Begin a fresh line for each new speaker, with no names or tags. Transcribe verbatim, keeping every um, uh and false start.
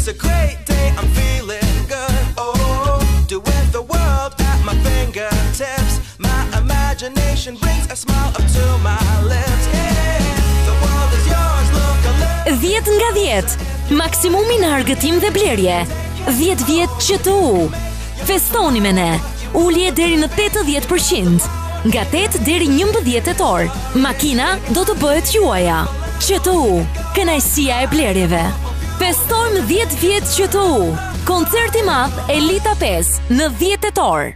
It's a great day, I'm feeling good. Oh, do with the world at my fingertips. My imagination brings a smile up to my lips. Yeah, the world is yours, look a little.
dhjetë nga dhjetë. Maksimumi në argëtim dhe blerje. dhjetë vjet Q T U. Festoni me ne. Ulje deri në tetëdhjetë përqind. Nga tetë deri njëmbëdhjetë tetor. Makina do të bëhet juaja. Q T U. Kënaqësia e blerjeve. Festojmë dhjetë vjet Q T U. Koncerti madh Elita pesë në dhjetë tetor.